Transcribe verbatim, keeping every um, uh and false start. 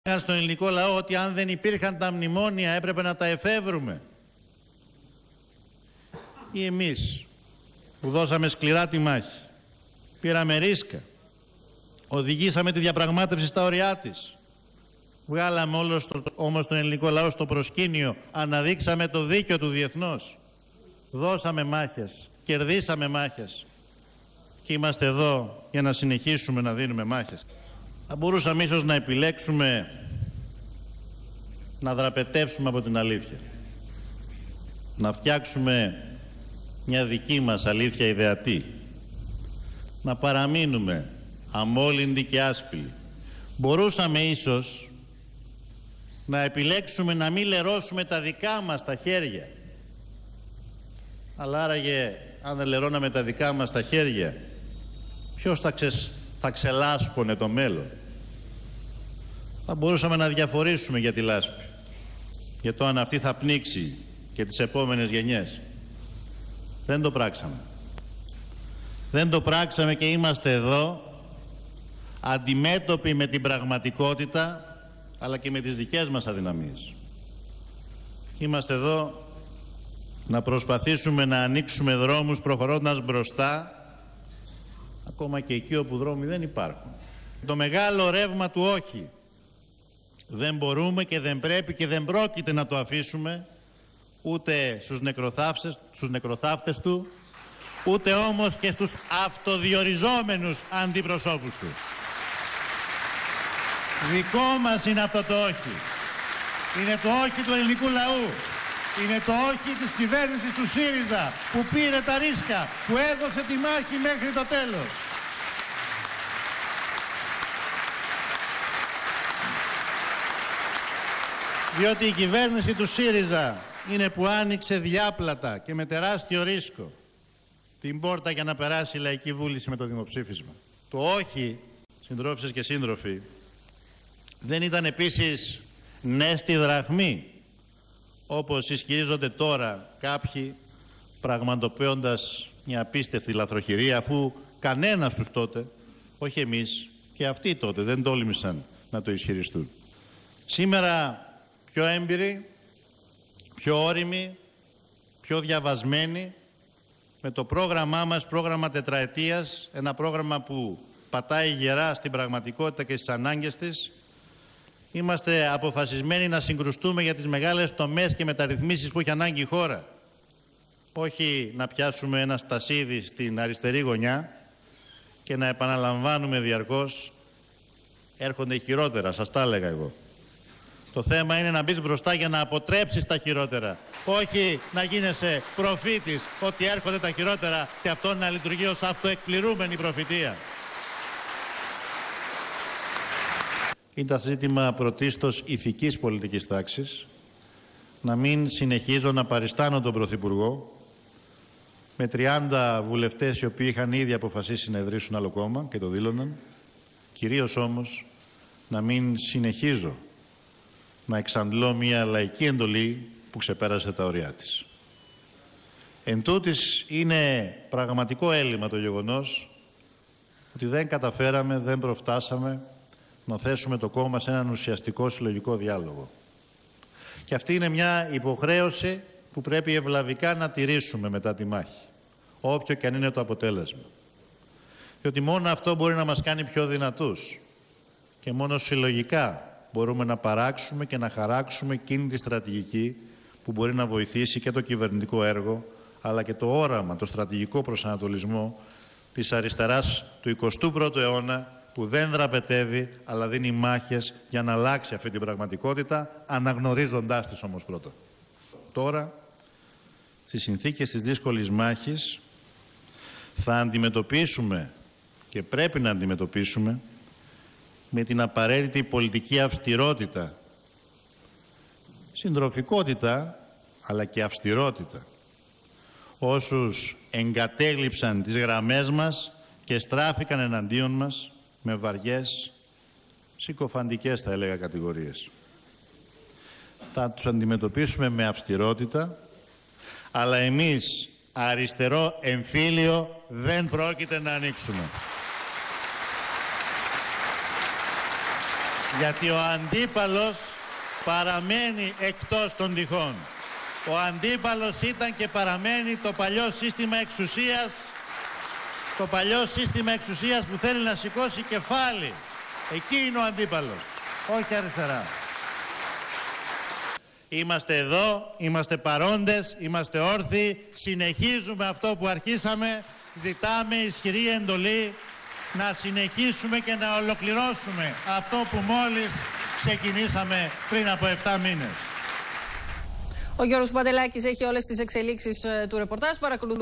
στον ελληνικό λαό ότι αν δεν υπήρχαν τα μνημόνια έπρεπε να τα εφεύρουμε. Ή εμείς που δώσαμε σκληρά τη μάχη, πήραμε ρίσκα, οδηγήσαμε τη διαπραγμάτευση στα ωριά της, βγάλαμε όλος το, όμως τον ελληνικό λαό στο προσκήνιο, αναδείξαμε το δίκαιο του διεθνώς, δώσαμε μάχες, κερδίσαμε μάχες και είμαστε εδώ για να συνεχίσουμε να δίνουμε μάχες. Θα μπορούσαμε ίσως να επιλέξουμε να δραπετεύσουμε από την αλήθεια, να φτιάξουμε μια δική μας αλήθεια ιδεατή, να παραμείνουμε αμόλυντοι και άσπηλοι. Μπορούσαμε ίσως να επιλέξουμε να μην λερώσουμε τα δικά μας τα χέρια. Αλλά άραγε, αν δεν λερώναμε τα δικά μας τα χέρια, ποιος θα, ξεσ... θα ξελάσπωνε το μέλλον? Θα μπορούσαμε να διαφορήσουμε για τη λάσπη, για το αν αυτή θα πνίξει και τις επόμενες γενιές. Δεν το πράξαμε. Δεν το πράξαμε και είμαστε εδώ αντιμέτωποι με την πραγματικότητα αλλά και με τις δικές μας αδυναμίες. Είμαστε εδώ να προσπαθήσουμε να ανοίξουμε δρόμους προχωρώντας μπροστά ακόμα και εκεί όπου δρόμοι δεν υπάρχουν. Το μεγάλο ρεύμα του όχι δεν μπορούμε και δεν πρέπει και δεν πρόκειται να το αφήσουμε ούτε στους νεκροθάφτες, στους νεκροθάφτες του, ούτε όμως και στους αυτοδιοριζόμενους αντιπροσώπους του. Δικό μας είναι αυτό το όχι. Είναι το όχι του ελληνικού λαού. Είναι το όχι της κυβέρνησης του ΣΥΡΙΖΑ που πήρε τα ρίσκα, που έδωσε τη μάχη μέχρι το τέλος. Διότι η κυβέρνηση του ΣΥΡΙΖΑ είναι που άνοιξε διάπλατα και με τεράστιο ρίσκο την πόρτα για να περάσει η Λαϊκή Βούληση με το δημοψήφισμα. Το όχι, συντρόφισσες και σύντροφοι, δεν ήταν επίσης ναι στη δραχμή, όπως ισχυρίζονται τώρα κάποιοι, πραγματοποιώντας μια απίστευτη λαθροχειρία, αφού κανένας τους τότε, όχι εμείς, και αυτοί τότε δεν τόλμησαν να το ισχυριστούν. Σήμερα πιο έμπειροι, πιο όριμοι, πιο διαβασμένοι, με το πρόγραμμά μας, πρόγραμμα τετραετίας, ένα πρόγραμμα που πατάει γερά στην πραγματικότητα και στις ανάγκες της, είμαστε αποφασισμένοι να συγκρουστούμε για τις μεγάλες τομές και μεταρρυθμίσεις που έχει ανάγκη η χώρα. Όχι να πιάσουμε ένα στασίδι στην αριστερή γωνιά και να επαναλαμβάνουμε διαρκώς έρχονται χειρότερα, σας τα έλεγα εγώ. Το θέμα είναι να μπεις μπροστά για να αποτρέψεις τα χειρότερα. Όχι να γίνεσαι προφήτης ότι έρχονται τα χειρότερα και αυτό να λειτουργεί ως αυτοεκπληρούμενη προφητεία. Είναι το ζήτημα πρωτίστως ηθικής πολιτικής τάξης. Να μην συνεχίζω να παριστάνω τον Πρωθυπουργό με τριάντα βουλευτές οι οποίοι είχαν ήδη αποφασίσει να ιδρύσουν άλλο κόμμα και το δήλωναν. Κυρίως όμως να μην συνεχίζω να εξαντλώ μια λαϊκή εντολή που ξεπέρασε τα ωριά της. Εν τούτης είναι πραγματικό έλλειμμα το γεγονός ότι δεν καταφέραμε, δεν προφτάσαμε να θέσουμε το κόμμα σε έναν ουσιαστικό συλλογικό διάλογο. Και αυτή είναι μια υποχρέωση που πρέπει ευλαβικά να τηρήσουμε μετά τη μάχη, όποιο και αν είναι το αποτέλεσμα. Διότι μόνο αυτό μπορεί να μας κάνει πιο δυνατούς και μόνο συλλογικά μπορούμε να παράξουμε και να χαράξουμε εκείνη τη στρατηγική που μπορεί να βοηθήσει και το κυβερνητικό έργο, αλλά και το όραμα, το στρατηγικό προσανατολισμό της αριστεράς του εικοστού πρώτου αιώνα, που δεν δραπετεύει, αλλά δίνει μάχες για να αλλάξει αυτή την πραγματικότητα, αναγνωρίζοντάς της όμως πρώτα. Τώρα, στις συνθήκες της δύσκολης μάχης, θα αντιμετωπίσουμε και πρέπει να αντιμετωπίσουμε με την απαραίτητη πολιτική αυστηρότητα, συντροφικότητα, αλλά και αυστηρότητα, όσους εγκατέλειψαν τις γραμμές μας και στράφηκαν εναντίον μας με βαριές, συκοφαντικές θα έλεγα κατηγορίες. Θα τους αντιμετωπίσουμε με αυστηρότητα, αλλά εμείς αριστερό εμφύλιο δεν πρόκειται να ανοίξουμε. Γιατί ο αντίπαλος παραμένει εκτός των τυχών. Ο αντίπαλος ήταν και παραμένει το παλιό σύστημα εξουσίας, το παλιό σύστημα εξουσίας που θέλει να σηκώσει κεφάλι. Εκεί είναι ο αντίπαλος, όχι αριστερά. Είμαστε εδώ, είμαστε παρόντες, είμαστε όρθιοι, συνεχίζουμε αυτό που αρχίσαμε, ζητάμε ισχυρή εντολή να συνεχίσουμε και να ολοκληρώσουμε αυτό που μόλις ξεκινήσαμε πριν από επτά μήνες. Ο Γιώργος Παντελάκης έχει όλες τις εξελίξεις του ρεπορτάζ. Παρακολουθούμε.